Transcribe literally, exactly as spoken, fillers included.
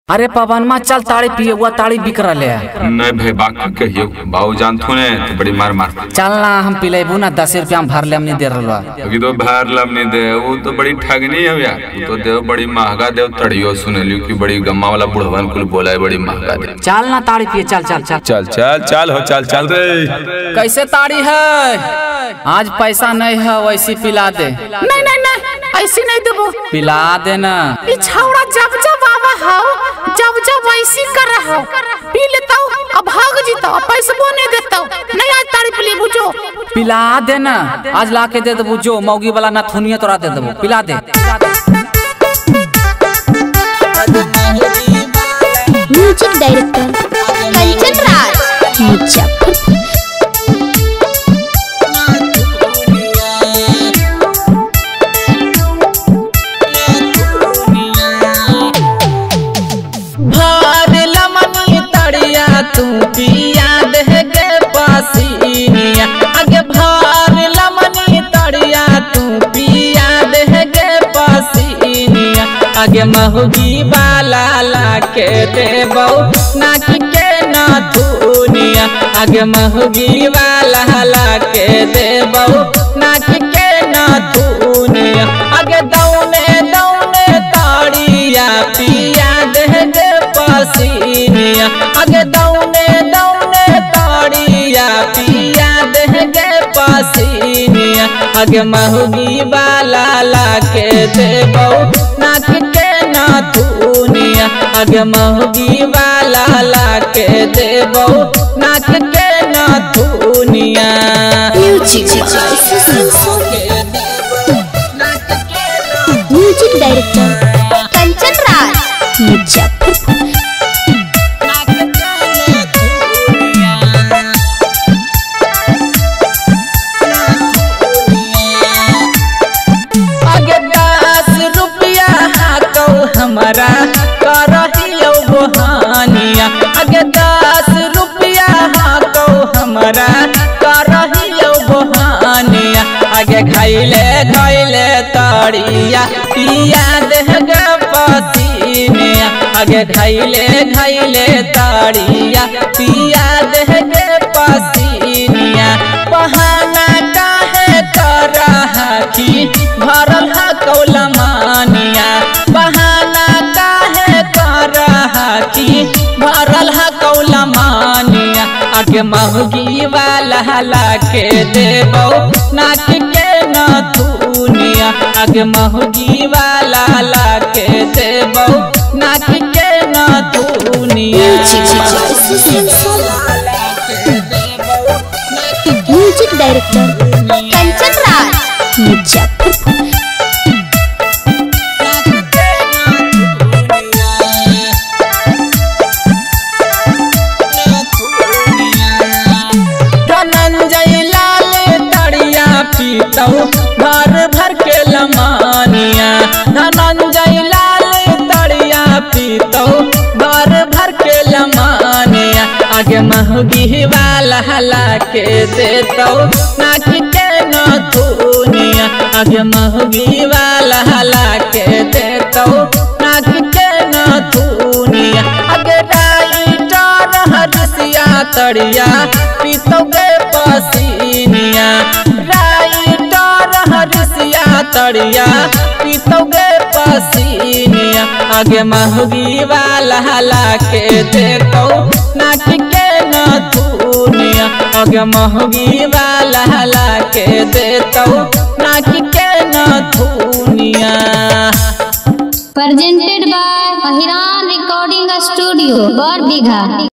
अरे पवन मा चल ताड़ी पिए हुआ ताड़ी बिक रहा है। नहीं भाई बाकी कहियो बाबू जान थोने तो बड़ी मार मार चल ना हम पिलेबू ना दस रुपया भर ले हमने दे रहा अभी तो भर लम नहीं दे वो तो बड़ी ठगनी है यार तो देव बड़ी महंगा देव तड़ियो सुने लियो कि बड़ी गम्मा वाला बुढ़वन कुल बोला है बड़ी महंगा दे। चल ना ताड़ी पिए चल चल चल चल चल चल हो चल चल रे। कैसे ताड़ी है आज पैसा नहीं है वैसी पिला दे। नहीं नहीं नहीं ऐसी नहीं देबो पिला देना। छौड़ा जब जब आवा हो जब जब ऐसी कर रहा हो पी लेता हूँ अब भाग जीता पैसा वो नहीं देता हूँ नहीं आज ताड़ी पी बुझो पिला देना आज ला के दे दे बुझो मौगी वाला ना थुनिया तोरा दे दे पिला दे। Music director Kanchan Raj Muzaffarpur. तू पिया दे के पसीनिया आगे भर लमनी तड़िया तू पिया दे के पसीनिया आगे महुगी वाला लाके देबो नाक के नथुनिया आगे महुगी वाला लाके देबो नाक के नथुनिया आगे दौने दौने तड़िया पिया दे के पसीनिया आगे दौने दौने तड़िया पिया देंगे पसीनिया आगे महुगी वाला लाके देबो नाक के नथुनिया आगे महुगी वाला लाके देबो नाक के नथुनिया। Music director Kanchan Raj Muzaffarpur. हमारा करहियो बहानिया आगे दस रुपया हाथो हमारा करहियो बहानिया आगे खाइले खाइले तड़िया पिया देंगे पसीनिया आगे खाइले खाइले तड़िया पिया देंगे पसीनिया बहाना काहे कर रहा कि भरल है कौलमानिया बहाना काहे कर रहा कि भरल है कौलमानिया आगे महुगी वाला लाके देबो नाक के नथुनिया आगे महुगी वाला लाके देबो नाक के नथुनिया। Music director Kanchan Raj Muzaffarpur. पीता भर भर के लमानिया धनंजय लाल तड़िया पीता भर भर के लमानिया आगे महुगी वाला लाके देता नाक के नथुनिया आगे महुगी वाला लाके देता नाक के नथुनिया आगे राइटर हरसिया तड़िया पीतो के पसीनिया तड़िया पीतोगे पसीनिया आगे महुगी वाला लाके देतो नाक के नथुनिया आगे महुगी वाला लाके देतो नाक के नथुनिया। Presented by Ahiran recording studio Barbigha.